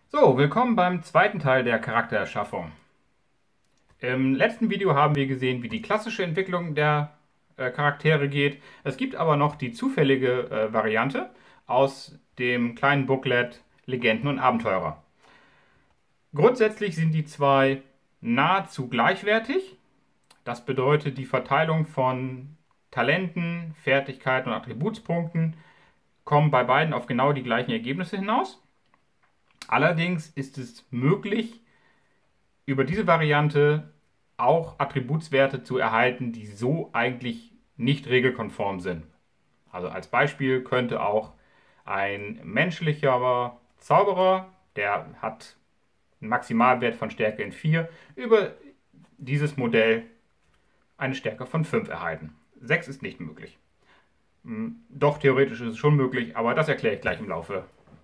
So, willkommen beim zweiten Teil der Charaktererschaffung. Im letzten Video haben wir gesehen, wie die klassische Entwicklung der Charaktere geht. Es gibt aber noch die zufällige Variante aus dem kleinen Booklet Legenden und Abenteurer. Grundsätzlich sind die zwei nahezu gleichwertig. Das bedeutet, die Verteilung von Talenten, Fertigkeiten und Attributspunkten kommen bei beiden auf genau die gleichen Ergebnisse hinaus. Allerdings ist es möglich, über diese Variante auch Attributswerte zu erhalten, die so eigentlich nicht regelkonform sind. Also als Beispiel könnte auch ein menschlicher Zauberer, der hat einen Maximalwert von Stärke in 4, über dieses Modell eine Stärke von 5 erhalten. 6 ist nicht möglich. Doch, theoretisch ist es schon möglich, aber das erkläre ich gleich im Laufe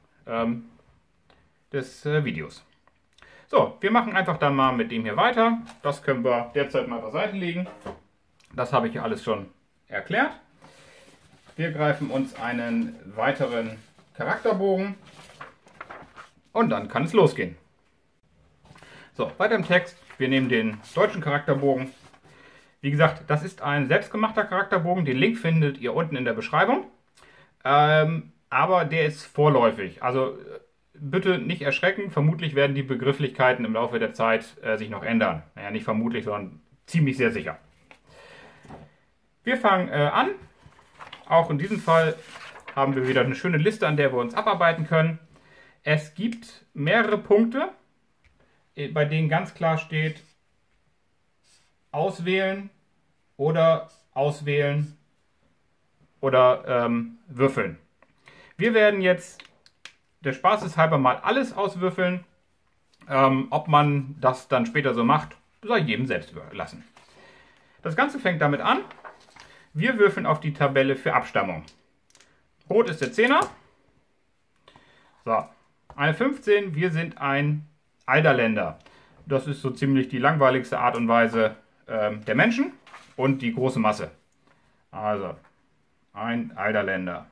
des Videos. So, wir machen einfach dann mal mit dem hier weiter. Das können wir derzeit mal beiseite legen. Das habe ich ja alles schon erklärt. Wir greifen uns einen weiteren Charakterbogen und dann kann es losgehen. So, weiter im Text. Wir nehmen den deutschen Charakterbogen. Wie gesagt, das ist ein selbstgemachter Charakterbogen. Den Link findet ihr unten in der Beschreibung. Aber der ist vorläufig. Also bitte nicht erschrecken. Vermutlich werden die Begrifflichkeiten im Laufe der Zeit sich noch ändern. Naja, nicht vermutlich, sondern ziemlich sehr sicher. Wir fangen an. Auch in diesem Fall haben wir wieder eine schöne Liste, an der wir uns abarbeiten können. Es gibt mehrere Punkte, bei denen ganz klar steht, auswählen oder würfeln. Wir werden jetzt der Spaßeshalber mal alles auswürfeln. Ob man das dann später so macht, sei jedem selbst überlassen. Das Ganze fängt damit an. Wir würfeln auf die Tabelle für Abstammung. Rot ist der 10er. So, eine 15. Wir sind ein Alderländer. Das ist so ziemlich die langweiligste Art und Weise der Menschen und die große Masse. Also, ein Alderländer.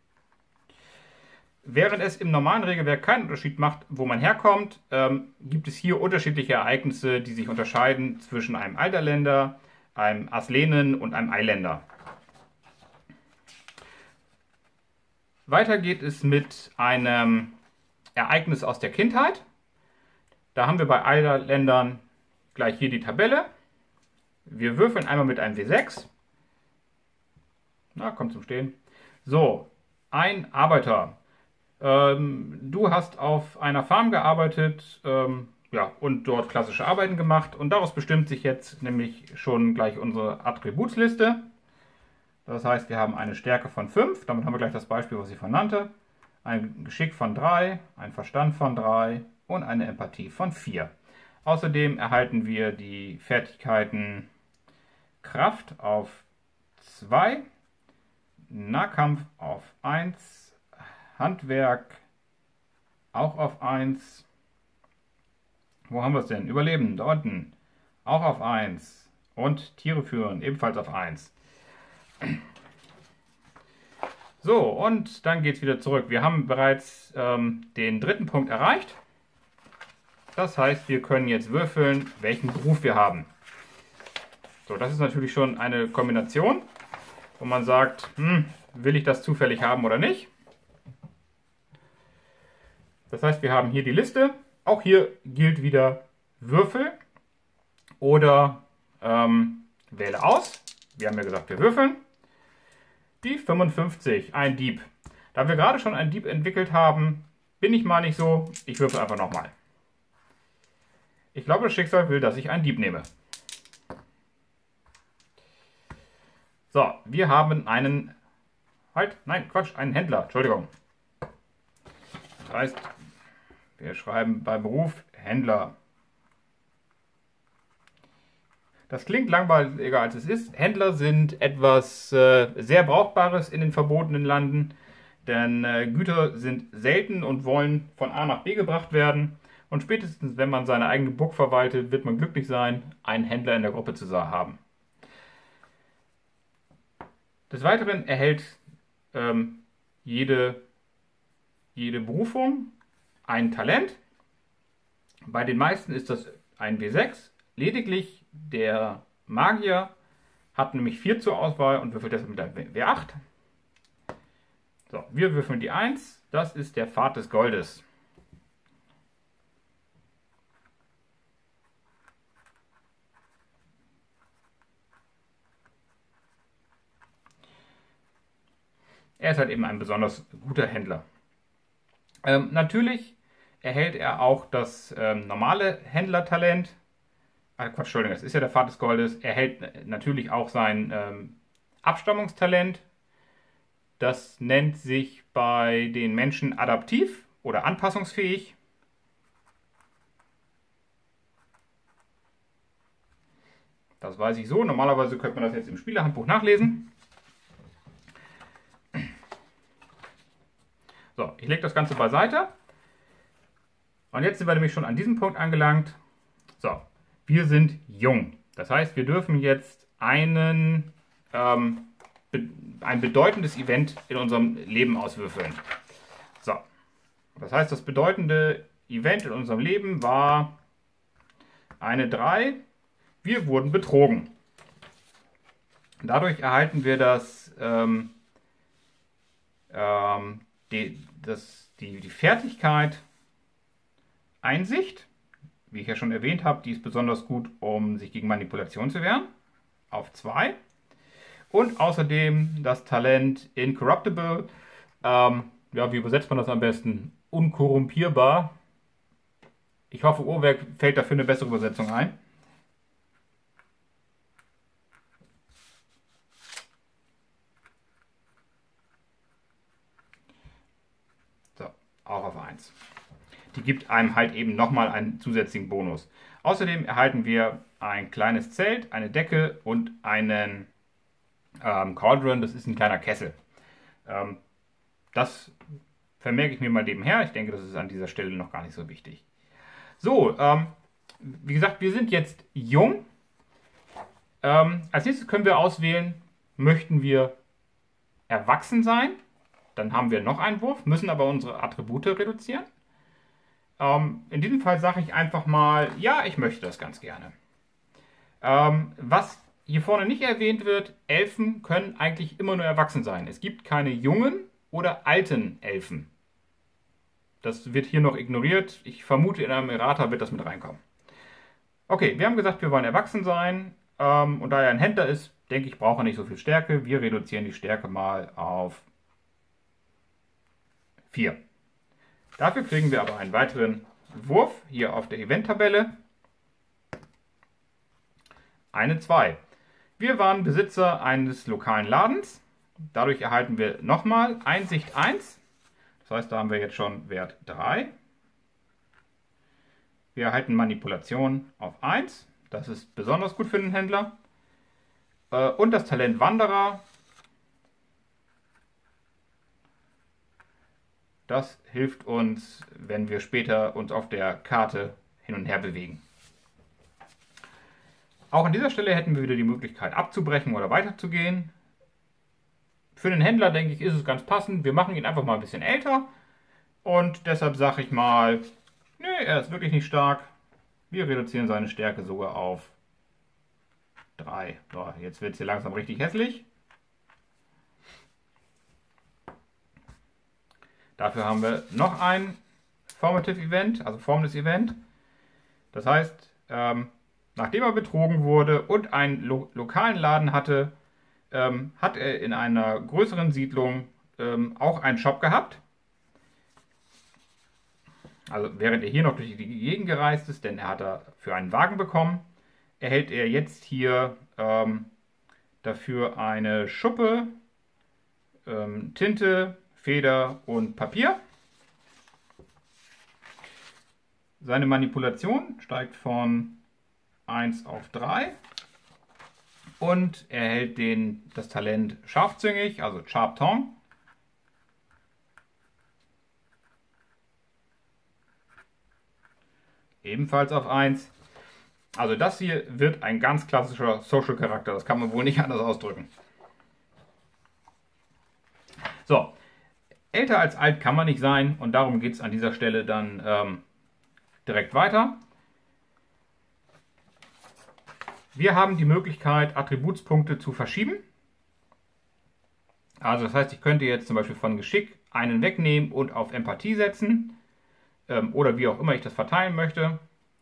Während es im normalen Regelwerk keinen Unterschied macht, wo man herkommt, gibt es hier unterschiedliche Ereignisse, die sich unterscheiden zwischen einem Alderländer, einem Aslenen und einem Eiländer. Weiter geht es mit einem Ereignis aus der Kindheit. Da haben wir bei Alderländern gleich hier die Tabelle. Wir würfeln einmal mit einem W6. Na, kommt zum Stehen. So, ein Arbeiter. Du hast auf einer Farm gearbeitet ja, und dort klassische Arbeiten gemacht. Und daraus bestimmt sich jetzt nämlich schon gleich unsere Attributsliste. Das heißt, wir haben eine Stärke von 5. Damit haben wir gleich das Beispiel, was ich vorhin nannte. Ein Geschick von 3, ein Verstand von 3 und eine Empathie von 4. Außerdem erhalten wir die Fertigkeiten Kraft auf 2, Nahkampf auf 1, Handwerk auch auf 1. Wo haben wir es denn? Überleben, da unten. Auch auf 1. Und Tiere führen, ebenfalls auf 1. So, und dann geht es wieder zurück. Wir haben bereits den dritten Punkt erreicht. Das heißt, wir können jetzt würfeln, welchen Beruf wir haben. So, das ist natürlich schon eine Kombination, wo man sagt, will ich das zufällig haben oder nicht? Das heißt, wir haben hier die Liste. Auch hier gilt wieder Würfel oder wähle aus. Wir haben ja gesagt, wir würfeln. Die 55, ein Dieb. Da wir gerade schon einen Dieb entwickelt haben, bin ich mal nicht so. Ich würfel einfach nochmal. Ich glaube, das Schicksal will, dass ich einen Dieb nehme. So, wir haben einen... einen Händler. Entschuldigung. Das heißt, wir schreiben bei Beruf Händler. Das klingt langweiliger als es ist. Händler sind etwas sehr Brauchbares in den verbotenen Landen, denn Güter sind selten und wollen von A nach B gebracht werden. Und spätestens, wenn man seine eigene Burg verwaltet, wird man glücklich sein, einen Händler in der Gruppe zu haben. Des Weiteren erhält jede Berufung ein Talent. Bei den meisten ist das ein W6. Lediglich der Magier hat nämlich 4 zur Auswahl und würfelt das mit einem W8. So, wir würfeln die 1. Das ist der Pfad des Goldes. Er ist halt eben ein besonders guter Händler. Natürlich erhält er auch das normale Händlertalent. Quatsch, Entschuldigung, das ist ja der Pfad des Goldes. Er erhält natürlich auch sein Abstammungstalent. Das nennt sich bei den Menschen adaptiv oder anpassungsfähig. Das weiß ich so. Normalerweise könnte man das jetzt im Spielerhandbuch nachlesen. So, ich lege das Ganze beiseite. Und jetzt sind wir nämlich schon an diesem Punkt angelangt. So, wir sind jung. Das heißt, wir dürfen jetzt ein bedeutendes Event in unserem Leben auswürfeln. So, das heißt, das bedeutende Event in unserem Leben war eine 3. Wir wurden betrogen. Dadurch erhalten wir die Fertigkeit Einsicht, wie ich ja schon erwähnt habe, die ist besonders gut, um sich gegen Manipulation zu wehren, auf 2. Und außerdem das Talent Incorruptible, ja, wie übersetzt man das am besten? Unkorrumpierbar. Ich hoffe, Uhrwerk fällt dafür eine bessere Übersetzung ein. Auch auf 1. Die gibt einem halt eben nochmal einen zusätzlichen Bonus. Außerdem erhalten wir ein kleines Zelt, eine Decke und einen Cauldron, das ist ein kleiner Kessel. Das vermerke ich mir mal nebenher. Ich denke, das ist an dieser Stelle noch gar nicht so wichtig. So, wie gesagt, wir sind jetzt jung. Als nächstes können wir auswählen, möchten wir erwachsen sein? Dann haben wir noch einen Wurf, müssen aber unsere Attribute reduzieren. In diesem Fall sage ich einfach mal, ja, ich möchte das ganz gerne. Was hier vorne nicht erwähnt wird, Elfen können eigentlich immer nur erwachsen sein. Es gibt keine jungen oder alten Elfen. Das wird hier noch ignoriert. Ich vermute, in einem Errata wird das mit reinkommen. Okay, wir haben gesagt, wir wollen erwachsen sein. Und da er ein Händler ist, denke ich, braucht er nicht so viel Stärke. Wir reduzieren die Stärke mal auf 4. Dafür kriegen wir aber einen weiteren Wurf hier auf der Event-Tabelle. Eine 2. Wir waren Besitzer eines lokalen Ladens. Dadurch erhalten wir nochmal Einsicht 1. Das heißt, da haben wir jetzt schon Wert 3. Wir erhalten Manipulation auf 1. Das ist besonders gut für den Händler. Und das Talent Wanderer. Das hilft uns, wenn wir später uns auf der Karte hin und her bewegen. Auch an dieser Stelle hätten wir wieder die Möglichkeit abzubrechen oder weiterzugehen. Für den Händler, denke ich, ist es ganz passend. Wir machen ihn einfach mal ein bisschen älter. Und deshalb sage ich mal, nö, er ist wirklich nicht stark. Wir reduzieren seine Stärke sogar auf 3. So, jetzt wird es hier langsam richtig hässlich. Dafür haben wir noch ein Formative Event, also formendes Event. Das heißt, nachdem er betrogen wurde und einen lokalen Laden hatte, hat er in einer größeren Siedlung auch einen Shop gehabt. Also während er hier noch durch die Gegend gereist ist, denn er hat dafür einen Wagen bekommen, erhält er jetzt hier dafür eine Schuppe, Tinte, Feder und Papier. Seine Manipulation steigt von 1 auf 3 und er erhält das Talent scharfzüngig, also Sharp Tongue. Ebenfalls auf 1. Also das hier wird ein ganz klassischer Social-Charakter, das kann man wohl nicht anders ausdrücken. So, älter als alt kann man nicht sein und darum geht es an dieser Stelle dann direkt weiter. Wir haben die Möglichkeit, Attributspunkte zu verschieben. Also das heißt, ich könnte jetzt zum Beispiel von Geschick einen wegnehmen und auf Empathie setzen. Oder wie auch immer ich das verteilen möchte.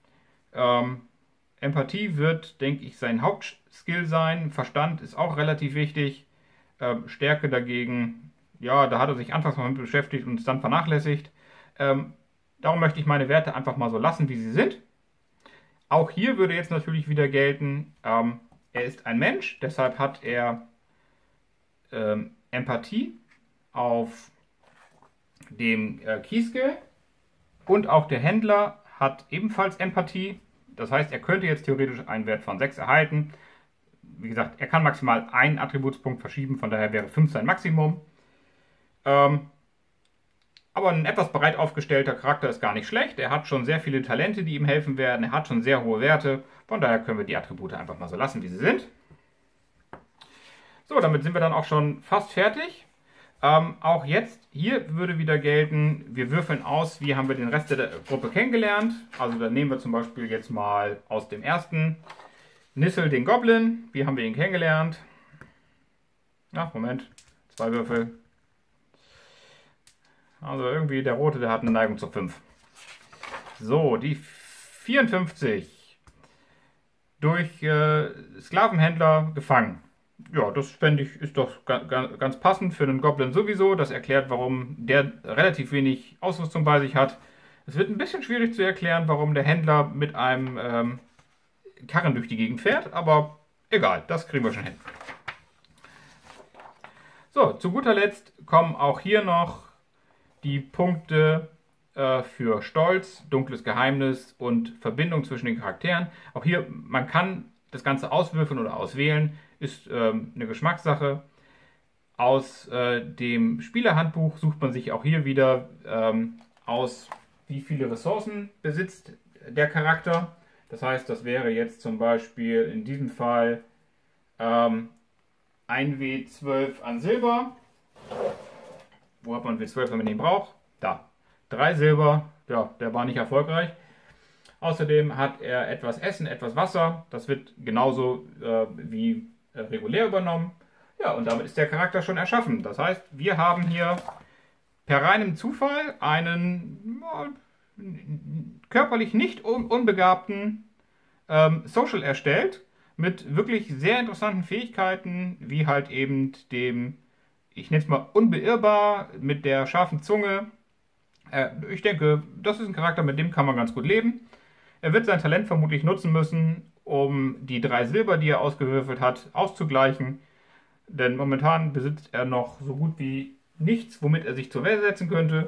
Empathie wird, denke ich, sein Hauptskill sein. Verstand ist auch relativ wichtig. Stärke dagegen, ja, da hat er sich anfangs mal mit beschäftigt und es dann vernachlässigt. Darum möchte ich meine Werte einfach mal so lassen, wie sie sind. Auch hier würde jetzt natürlich wieder gelten, er ist ein Mensch, deshalb hat er Empathie auf dem Key-Skill und auch der Händler hat ebenfalls Empathie. Das heißt, er könnte jetzt theoretisch einen Wert von 6 erhalten. Wie gesagt, er kann maximal einen Attributspunkt verschieben, von daher wäre 5 sein Maximum. Aber ein etwas breit aufgestellter Charakter ist gar nicht schlecht. Er hat schon sehr viele Talente, die ihm helfen werden. Er hat schon sehr hohe Werte. Von daher können wir die Attribute einfach mal so lassen, wie sie sind. So, damit sind wir dann auch schon fast fertig. Auch jetzt, hier würde wieder gelten, wir würfeln aus, wie haben wir den Rest der Gruppe kennengelernt. Also dann nehmen wir zum Beispiel jetzt mal aus dem ersten Nissel den Goblin. Wie haben wir ihn kennengelernt? Ach, Moment, 2 Würfel. Also irgendwie der Rote, der hat eine Neigung zu 5. So, die 54. Durch Sklavenhändler gefangen. Ja, das fände ich, ist doch ganz passend für einen Goblin sowieso. Das erklärt, warum der relativ wenig Ausrüstung bei sich hat. Es wird ein bisschen schwierig zu erklären, warum der Händler mit einem Karren durch die Gegend fährt. Aber egal, das kriegen wir schon hin. So, zu guter Letzt kommen auch hier noch die Punkte für Stolz, dunkles Geheimnis und Verbindung zwischen den Charakteren. Auch hier, man kann das Ganze auswürfeln oder auswählen, ist eine Geschmackssache. Aus dem Spielerhandbuch sucht man sich auch hier wieder aus, wie viele Ressourcen besitzt der Charakter. Das heißt, das wäre jetzt zum Beispiel in diesem Fall 1W12 an Silber. Wo hat man W12, wenn man den braucht? Da. 3 Silber. Ja, der war nicht erfolgreich. Außerdem hat er etwas Essen, etwas Wasser. Das wird genauso wie regulär übernommen. Ja, und damit ist der Charakter schon erschaffen. Das heißt, wir haben hier per reinem Zufall einen körperlich nicht unbegabten Social erstellt. Mit wirklich sehr interessanten Fähigkeiten, wie halt eben dem, ich nenne es mal unbeirrbar, mit der scharfen Zunge. Ich denke, das ist ein Charakter, mit dem kann man ganz gut leben. Er wird sein Talent vermutlich nutzen müssen, um die 3 Silber, die er ausgewürfelt hat, auszugleichen. Denn momentan besitzt er noch so gut wie nichts, womit er sich zur Wehr setzen könnte.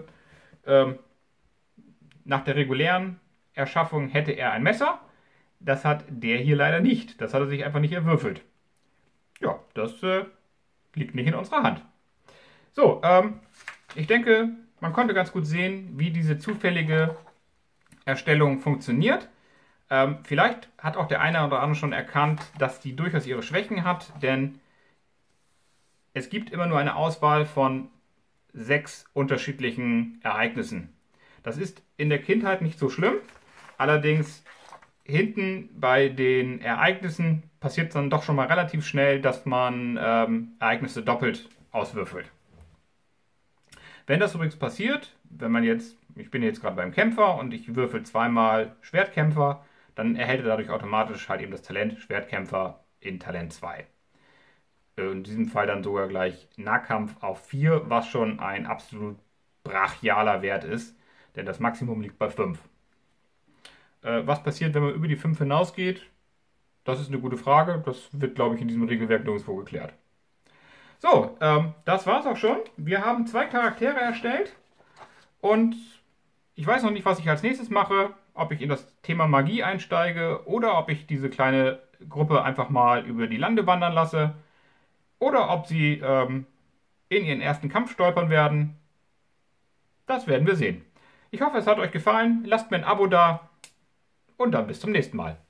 Nach der regulären Erschaffung hätte er ein Messer. Das hat der hier leider nicht. Das hat er sich einfach nicht erwürfelt. Ja, das liegt nicht in unserer Hand. So, ich denke, man konnte ganz gut sehen, wie diese zufällige Erstellung funktioniert. Vielleicht hat auch der eine oder andere schon erkannt, dass die durchaus ihre Schwächen hat, denn es gibt immer nur eine Auswahl von 6 unterschiedlichen Ereignissen. Das ist in der Kindheit nicht so schlimm, allerdings hinten bei den Ereignissen passiert es dann doch schon mal relativ schnell, dass man Ereignisse doppelt auswürfelt. Wenn das übrigens passiert, wenn man jetzt, ich bin jetzt gerade beim Kämpfer und ich würfel zweimal Schwertkämpfer, dann erhält er dadurch automatisch halt eben das Talent Schwertkämpfer in Talent 2. In diesem Fall dann sogar gleich Nahkampf auf 4, was schon ein absolut brachialer Wert ist, denn das Maximum liegt bei 5. Was passiert, wenn man über die 5 hinausgeht? Das ist eine gute Frage. Das wird, glaube ich, in diesem Regelwerk nirgendwo geklärt. So, das war's auch schon. Wir haben 2 Charaktere erstellt und ich weiß noch nicht, was ich als nächstes mache, ob ich in das Thema Magie einsteige oder ob ich diese kleine Gruppe einfach mal über die Lande wandern lasse oder ob sie in ihren ersten Kampf stolpern werden. Das werden wir sehen. Ich hoffe, es hat euch gefallen. Lasst mir ein Abo da und dann bis zum nächsten Mal.